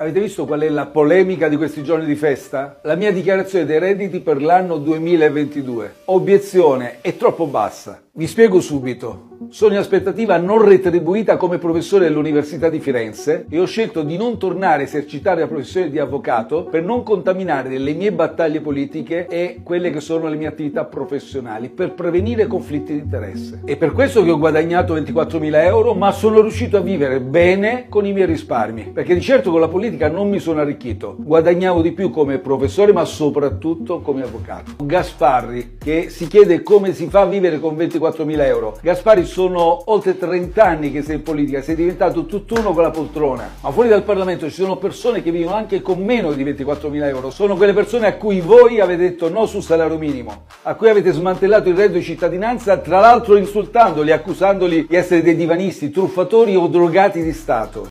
Avete visto qual è la polemica di questi giorni di festa? La mia dichiarazione dei redditi per l'anno 2022. Obiezione, è troppo bassa. Vi spiego subito. Sono in aspettativa non retribuita come professore dell'Università di Firenze e ho scelto di non tornare a esercitare la professione di avvocato per non contaminare le mie battaglie politiche e quelle che sono le mie attività professionali, per prevenire conflitti di interesse. È per questo che ho guadagnato 24.000 euro, ma sono riuscito a vivere bene con i miei risparmi, perché di certo con la politica non mi sono arricchito. Guadagnavo di più come professore, ma soprattutto come avvocato. Gasparri, che si chiede come si fa a vivere con 24.000 euro. Gasparri, sono oltre 30 anni che sei in politica, sei diventato tutt'uno con la poltrona. Ma fuori dal Parlamento ci sono persone che vivono anche con meno di 24.000 euro. Sono quelle persone a cui voi avete detto no sul salario minimo, a cui avete smantellato il reddito di cittadinanza, tra l'altro insultandoli, accusandoli di essere dei divanisti, truffatori o drogati di Stato.